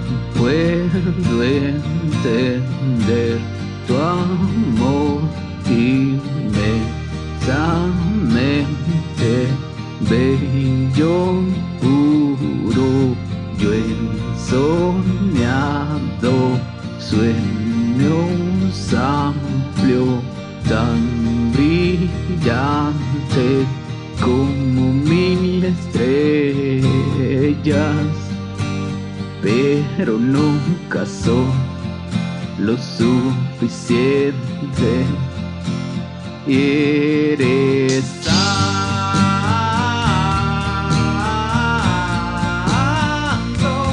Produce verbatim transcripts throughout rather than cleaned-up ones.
puedo entender tu amor inmensamente bello, puro. Yo he soñado sueños amplios, tan brillantes como mil estrellas, pero nunca son lo suficiente. Eres santo,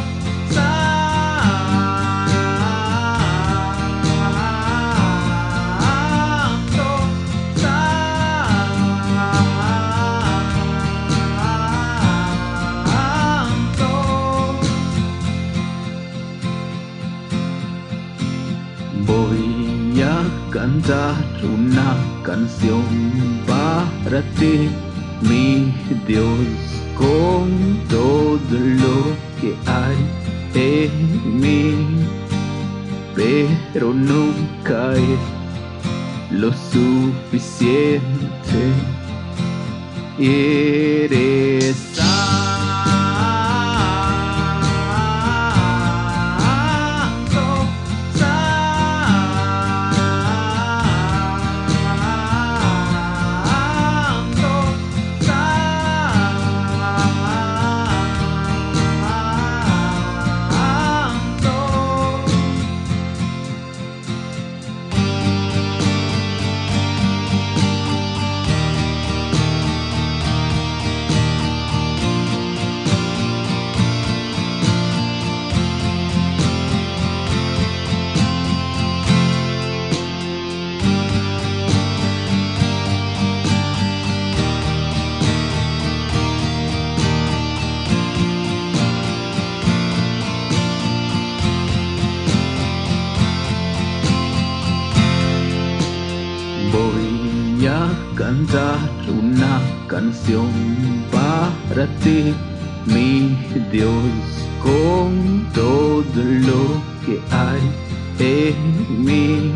santo, santo. Voy a cantar una canción para ti, mi Dios, con todo lo que hay en mí, pero nunca es lo suficiente. Eres Voy a cantar una canción para ti, mi Dios, con todo lo que hay en mí,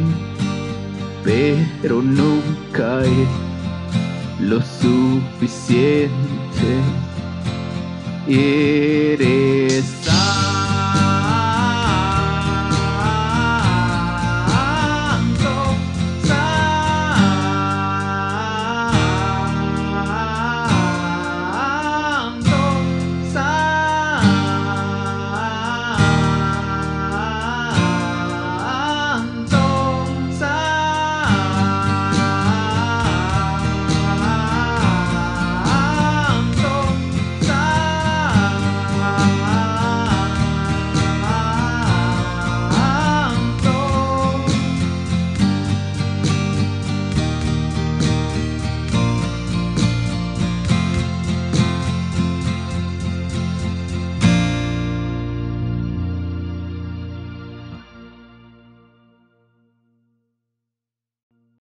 pero nunca es lo suficiente. Eres